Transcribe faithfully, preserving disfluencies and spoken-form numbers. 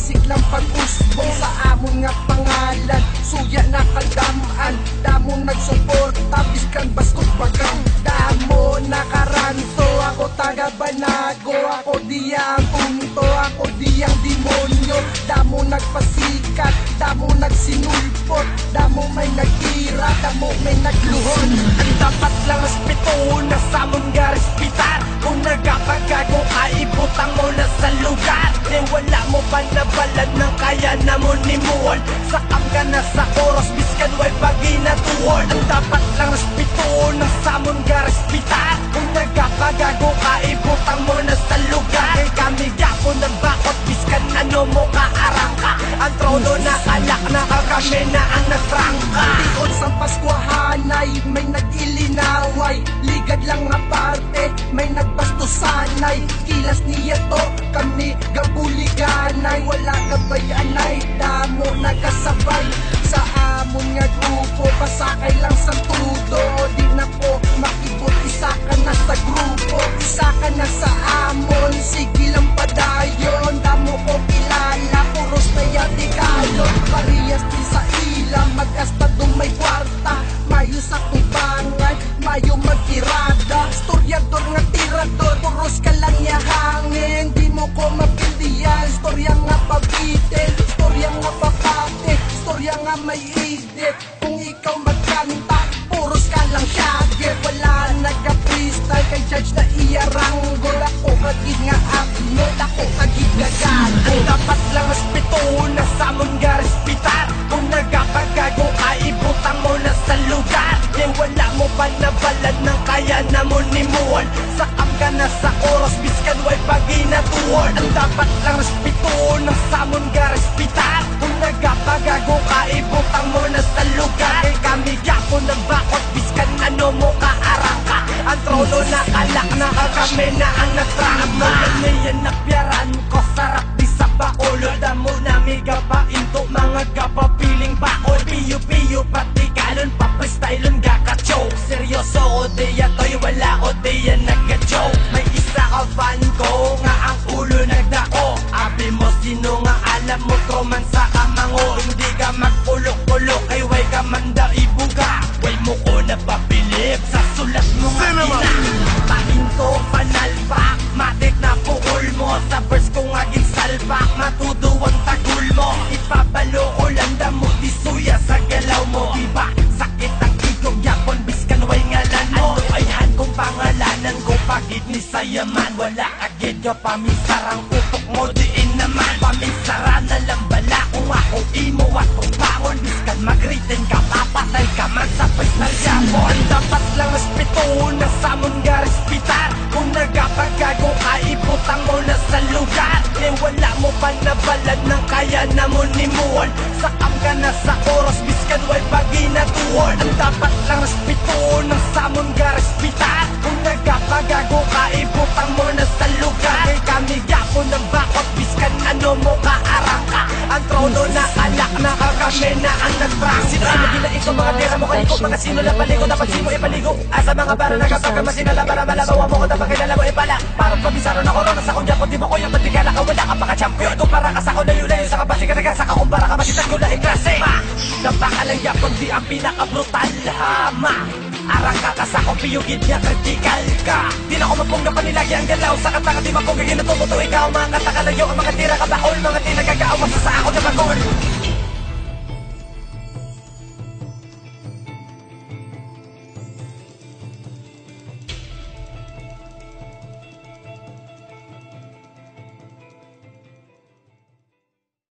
Basik lang pag-usbong sa amon nga pangalan. Suya na kaldamaan, damo nagsuporta, biskan baskot bagang. Damo nakaranto, ako taga Banago, ako diyang punto, ako diyang demonyo. Damo nagpasikat, damo nagsinulpot, damo may nagtira, damo may nagluhon. Ang dapat lang respeto na sa mong garespitar. Kung nagapagago ka, ibutang mo na sa lugar. Di wala mo pa nabalan ng kaya na mo ni Muon. Sakam ka na sa oras, biskan way paginatuon. Ang dapat lang respeto na sa mong garespitar. Kung nagapagago ka, ibutang mo na sa lugar. Kay kami gapo ng bakot, biskan ano mo kaarangka. Ang trono na kalak na kami na ang nagrangka. Tiod sa Paskwahanay, may nag-ilinaway. Ligad lang nga parte, may nagbastusanay. Kilas niya to, kami gabuliganay. Wala kabayanay, damo nagkasabay. Sa amon nga grupo, pasakay lang sa tudo. Di na po makibot, isa ka na sa grupo. Isa ka na sa amon, sige lang padayon. Damo ko kilala, puros na yatigalon. Parehas din sa ilang, mag-astadong may kwarta. Mayo sa tubangan, mayo magtirada. Storyador nga tirador, puros ka lang yahangin. Di mo ko mapildiyan, storya nga pabitin. Storya nga papate, storya nga may idit. Kung ikaw magkanta, puros ka lang syage. Wala nagka-freestyle, kay judge na iyaranggol. Ako kagid nga upload, ako kagid gagago. Ang dapat lang respeto na sa mong garespitar. Kung nagapagago ka, ibutang mo na sa lugar. Di wala mo pa nabalan ng kaya na mo ni Muon. Sakam ka na sa oras, biskan way paginatuon. Ang dapat lang respeto na sa mong garespitar. Kung nagapagago ka, ibutang mo na sa lugar. Kay kami gapo ng bakot, biskan ano mo kaarangka. Ang trono na kalak na kami na ang nagrangka. Yan napyaran ko, sarap di sa baolo. Damo na miga pa into mga gapapiling baol. Piyo-piyo pati kalon, papastylon gaka-choke. Seryoso o diya to'y wala o diya nagka-joke. May isa ka fan ko nga ang ulo nagdako. Abi mo sino nga alam mo troman sa kamango. Hindi ka magpulok-pulok ay way ka manda ibuga. Way mo ko napabilib sa sulat mo nga ina. Pahinto panalpak, matik na pukul mo. Sa verse ko nga ginsalpak, matudo ang tagul mo. Ipabalo ko lang damo, di suya sa galaw mo. Diba sakit ang igong yapon, biskan way ngalan mo. Ano ay han kong pangalanan ko, pagid ni sayaman. Wala agad ka pamisarang upok mo, diin naman. Pamisara na lang bala kung ako imo at pagbangon. Biskan mag-written ka, papatay ka man sa personal yapon. Ang dapat lang respeto na sa mong garespitar. Kung nagapagago ka, ibutang mo na sa lugar. Di wala mo pa nabalan ng kaya na mo ni Muon. Sakam ka na sa oras, biskan way paginatuon. Ang dapat lang respeto ng sa mong garespitar. Kung nagapagago ka, ibutang mo na sa lugar. Kay kami gapo ng bakot, biskan ano mo kaarangka. Ang trono na kalak na kami na ang nagprangka. Sino ay magila ito mga tira mo kalikot. Mga sino lang paligo, dapat sino ipaligo. Asa mga bara nagapagkamasin na labara malabawa mo ko dapat kilala mo ipala. Parang pabisaro na korona sa kunya. Kung di mo ko yung matigala ka, wala ka pa ka-champion. Kung para ka sa ko layo-layo sa kabasi ka nagasaka. Kung para ka masitag ko laing klase. Ma, napakalang yapon di ang pinaka-brutal. Ma, arang ka sa kong piyugid niya critical ka. Di na ko mapungga panilagi ang galaw. Sa kataka di mapungga ginatumuto ikaw. Mga katakalayo ang mga tira ka baol. Mga tinagagaawas sa ako na bagol.